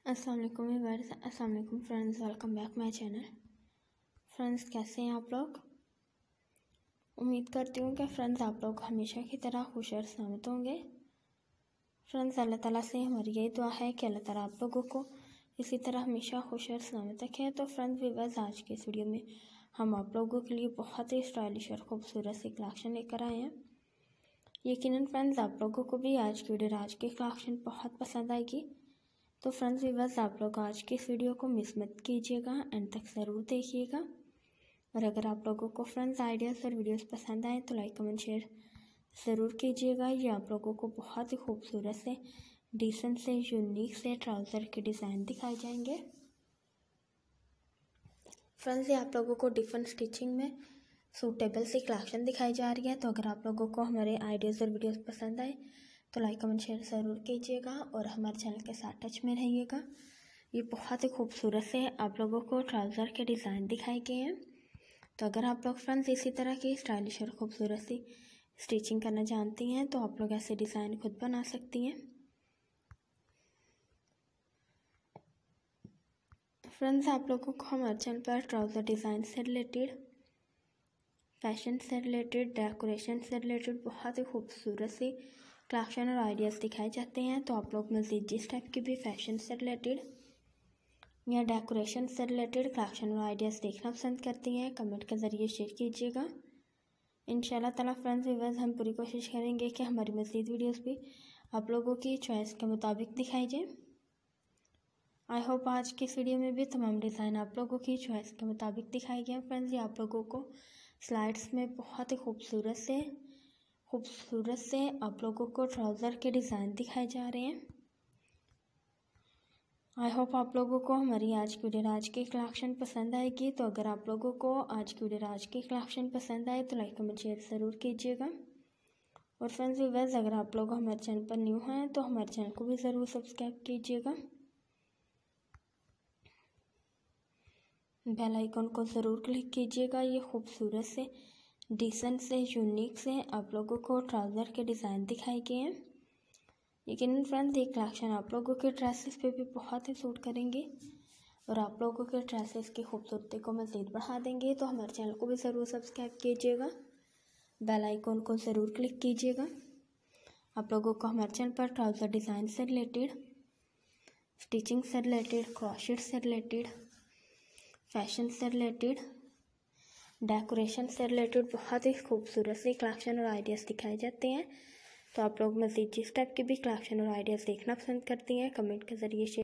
अस्सलाम वालेकुम व्यूअर्स, अस्सलाम वालेकुम friends, welcome back my channel. Friends, कैसे हैं आप लोग? उम्मीद करती हूँ कि फ्रेंड्स आप लोग हमेशा की तरह खुश और सलामत होंगे। फ्रेंड्स, अल्लाह ताला से हमारी यही दुआ है कि अल्लाह ताला आप लोगों को इसी तरह हमेशा खुश और सलामत रखे। तो फ्रेंड्स व्यूअर्स, आज के इस वीडियो में हम आप लोगों के लिए बहुत ही स्टाइलिश और खूबसूरत सी कलेक्शन लेकर आए हैं। यकीनन फ्रेंड्स आप लोगों को भी आज की वीडियो आज की कलेक्शन बहुत पसंद आएगी। तो फ्रेंड्स व्यूअर्स, आप लोग आज की इस वीडियो को मिस मत कीजिएगा, एंड तक ज़रूर देखिएगा। और अगर आप लोगों को फ्रेंड्स आइडियाज़ और वीडियोस पसंद आए तो लाइक कमेंट शेयर ज़रूर कीजिएगा। ये आप लोगों को बहुत ही खूबसूरत से डिसेंट से यूनिक से ट्राउज़र के डिज़ाइन दिखाए जाएंगे। फ्रेंड्स, ये आप लोगों को डिफरेंट स्टिचिंग में सूटेबल सी कलेक्शन दिखाई जा रही है। तो अगर आप लोगों को हमारे आइडियाज़ और वीडियोस पसंद आए तो लाइक कमेंट शेयर ज़रूर कीजिएगा और हमारे चैनल के साथ टच में रहिएगा। ये बहुत ही खूबसूरत से आप लोगों को ट्राउज़र के डिज़ाइन दिखाए गए हैं। तो अगर आप लोग फ्रेंड्स इसी तरह की स्टाइलिश और खूबसूरत सी स्टिचिंग करना जानती हैं तो आप लोग ऐसे डिज़ाइन खुद बना सकती हैं। फ्रेंड्स, आप लोगों को हमारे चैनल पर ट्राउज़र डिज़ाइन से रिलेटेड, फैशन से रिलेटेड, डेकोरेशन से रिलेटेड बहुत ही खूबसूरत सी कलेक्शन और आइडियाज़ दिखाए जाते हैं। तो आप लोग मज़ीद जिस टाइप की भी फैशन से रिलेटेड या डेकोरेशन से रिलेटेड कलेक्शन और आइडियाज़ देखना पसंद करती हैं, कमेंट के ज़रिए शेयर कीजिएगा। इंशाल्लाह ताला फ्रेंड्स व्यूअर्स, हम पूरी कोशिश करेंगे कि हमारी मज़ीद वीडियोस भी आप लोगों की चॉइस के मुताबिक दिखाई जाए। आई होप आज की इस वीडियो में भी तमाम डिज़ाइन आप लोगों की चॉइस के मुताबिक दिखाई गए। फ्रेंड्स, ये आप लोगों को स्लाइड्स में बहुत ही खूबसूरत से आप लोगों को ट्राउज़र के डिज़ाइन दिखाए जा रहे हैं। आई होप आप लोगों को हमारी आज की वीडियो आज की कलेक्शन पसंद आएगी। तो अगर आप लोगों को आज की वीडियो आज की कलेक्शन पसंद आए तो लाइक कमेंट शेयर ज़रूर कीजिएगा। और फ्रेंड्स व्यूअर्स, अगर आप लोग हमारे चैनल पर न्यू हैं तो हमारे चैनल को भी ज़रूर सब्सक्राइब कीजिएगा, बेल आइकन को ज़रूर क्लिक कीजिएगा। ये खूबसूरत से डिसेंट से यूनिक से आप लोगों को ट्राउज़र के डिज़ाइन दिखाए गए हैं। लेकिन फ्रेंड्स, ये कलेक्शन आप लोगों के ड्रेसेस पे भी बहुत ही सूट करेंगे और आप लोगों के ड्रेसेस की खूबसूरती को मज़ीद बढ़ा देंगे। तो हमारे चैनल को भी ज़रूर सब्सक्राइब कीजिएगा, बेल आइकन को ज़रूर क्लिक कीजिएगा। आप लोगों को हमारे चैनल पर ट्राउज़र डिज़ाइन से रिलेटेड, स्टिचिंग से रिलेटेड, क्रॉशेट से रिलेटेड, फैशन से रिलेटेड, डेकोरेशन से रिलेटेड बहुत ही खूबसूरत सी कलेक्शन और आइडियाज़ दिखाए जाते हैं। तो आप लोग मज़ीद जिस टाइप की भी कलेक्शन और आइडियाज़ देखना पसंद करती हैं, कमेंट के ज़रिए शेयर